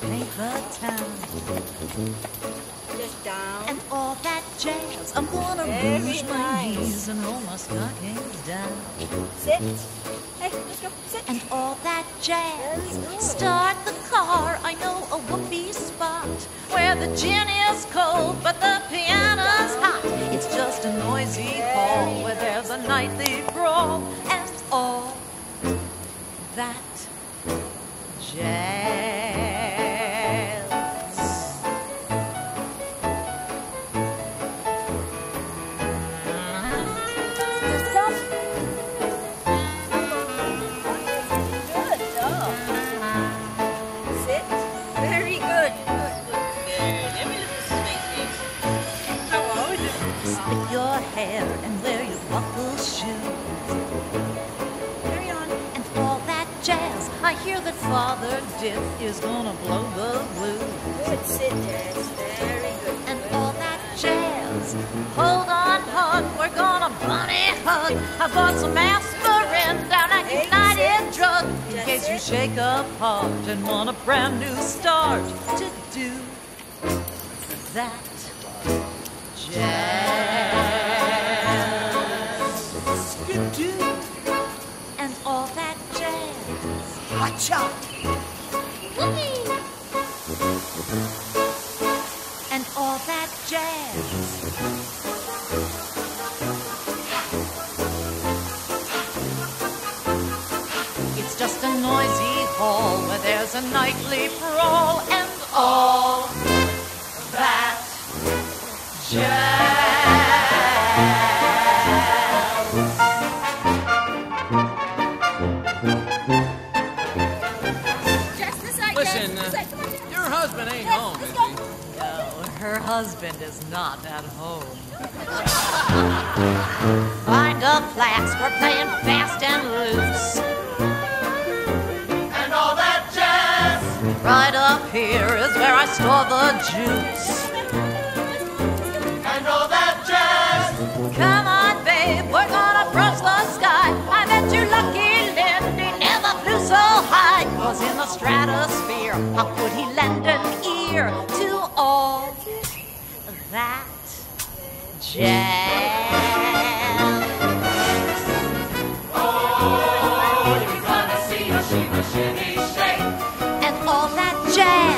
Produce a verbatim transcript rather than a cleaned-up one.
paint the town. Just down. And all that jazz, I'm gonna Very rouge my nice. knees and roll my stockings down. Sit. Hey, let's go. Sit. And all that jazz, Very good. start the car. I know a whoopee spot where the gin is cold but the piano's hot. It's just a noisy hall where there's a nightly brawl. And all that jazz. Stop. Good job. Sit. Very good. Good, good, good. Let me look at the space. How are we doing? Split your hair and wear your buckle shoes. Carry on. And all that jazz, I hear that Father Dick is gonna blow the blues. Good. Sit, Jazz. Very good. And all that jazz, hold on, hug, we're gonna bunny hug. I bought some aspirin down at Hey, United sit. Drug in Just case you sit. shake up heart and want a brand new start to do that jazz. You do. And all that jazz. Hacha. Whoopee. And all that jazz. It's just a noisy hall where there's a nightly brawl and all that jazz. Jazz, this side, Listen, Jazz. This uh, side. Come on, Jazz. Your husband ain't Jazz, home, let's is go. he? No, her husband is not at home. Find a flask, we're playing fast and loose. And all that jazz. Right up here is where I store the juice. And all that jazz. Come on, babe, we're gonna brush the sky. I bet you lucky Lindy never flew so high. 'Cause in the stratosphere, how could he lend an ear to all that jazz? Oh, you're gonna see a shimmy, shimmy, shake. And all that jazz.